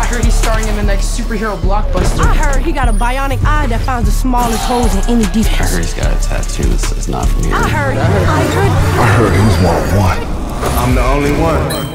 heard he's starring in the next superhero blockbuster. I heard he got a bionic eye that finds the smallest holes in any defense. I heard he's got a tattoo that says not from here. I heard. I heard he's one of one. I'm the only one.